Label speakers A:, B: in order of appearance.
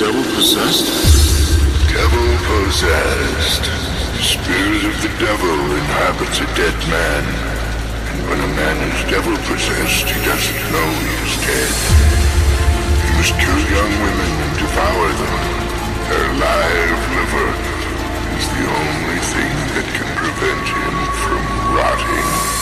A: devil possessed?
B: Devil possessed. The spirit of the devil inhabits a dead man. And when a man is devil possessed, he doesn't know he is dead. He must kill young women and devour them. Their live liver is the only thing that can prevent him from rotting.